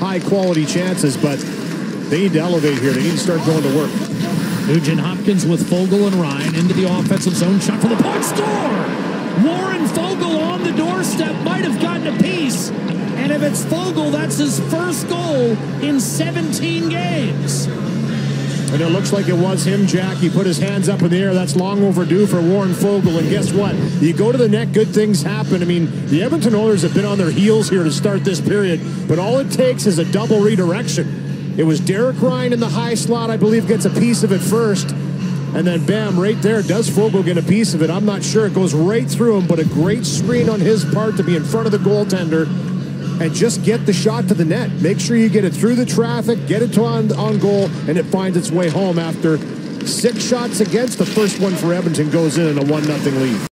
high-quality chances, but they need to elevate here. They need to start going to work. Nugent Hopkins with Foegele and Ryan into the offensive zone. Shot for the box score! Warren Foegele on the doorstep, might have gotten a piece. And if it's Foegele, that's his first goal in 17 games. And it looks like it was him, Jack. He put his hands up in the air. That's long overdue for Warren Foegele. And guess what? You go to the net, good things happen. I mean, the Edmonton Oilers have been on their heels here to start this period, but all it takes is a double redirection. It was Derek Ryan in the high slot, I believe, gets a piece of it first. And then, bam, right there, does Foegele get a piece of it? I'm not sure. It goes right through him, but a great screen on his part to be in front of the goaltender and just get the shot to the net. Make sure you get it through the traffic, get it to on goal, and it finds its way home after 6 shots against. The first one for Edmonton goes in a 1-0 lead.